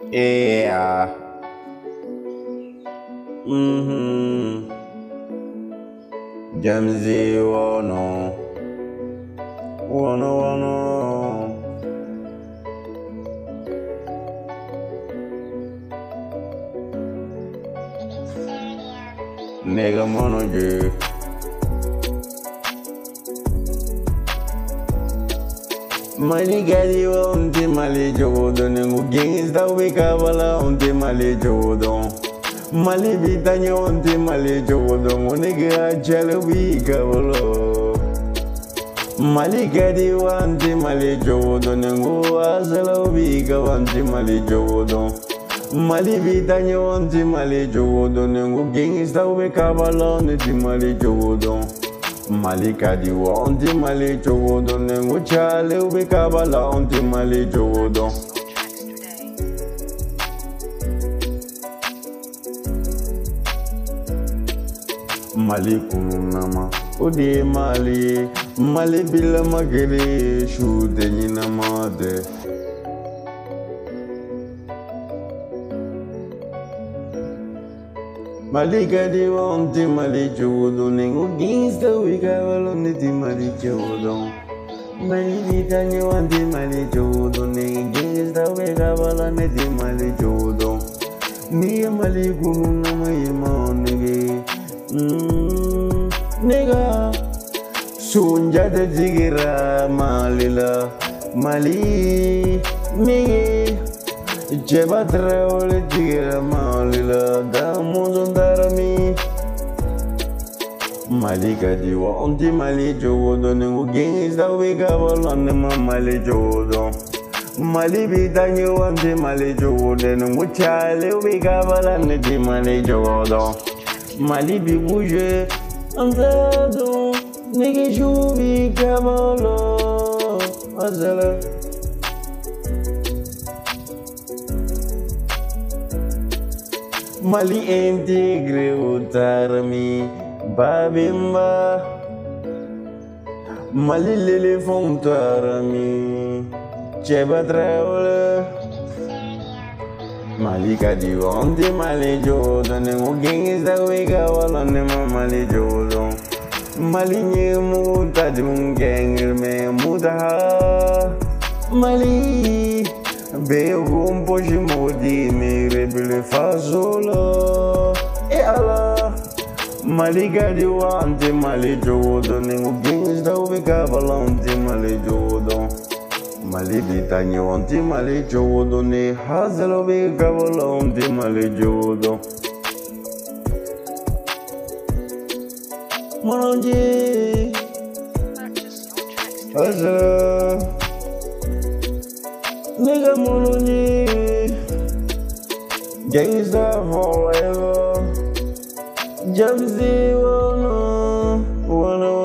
Yeah. Jamzi wono. Nigga mono ju. Mali gadi onti mali jodo nengu gangsta we kabala onti mali jodo. Mali bitanya onti mali jodo ngonega chalo we kabalo. Mali gadi onti mali jodo nengu asala we kawanti mali jodo. Mali bitanya onti mali jodo nengu gangsta we kabala onti mali jodo. Mali kadi onti mali jodo nengu chale ube kabala onti mali jodo. Mali kununama ode mali bila magere shude nyina made. Mali kadi onti mali jodo nengu gangsta we kabala onti mali jodo. Mali bitanya onti mali jodo nengu gangsta we kabala onti mali jodo. Ni mali kununama yema nige. Nigga Sunjata jigira malila Mali Migi Jebatra ole jigira malila Damuzundarami Mali kadiwa onti mali jodo Nengu gangsta wika balone mali jodo Mali bitanya onti mali jodo Nengu chale wika balone di mali jodo Mali bi bouge andado nigga jubi kabalo azala Mali integre utarmi babimba Mali lele fontarmi chebatraole Mali kadi onti mali jodo nengu gangsta we kabala nema mali jodo. Mali nye muta jungengir me muta Mali be gumpo shimodi me rebele fasolo e ala Mali kadi onti mali jodo nengu gangsta we kabala onti mali jodo. Mali bitanya onti mali jodo ne hazalo be kabala onti mali jodo. Mononji hazalo nigga mononji gangsta forever Jamzi wono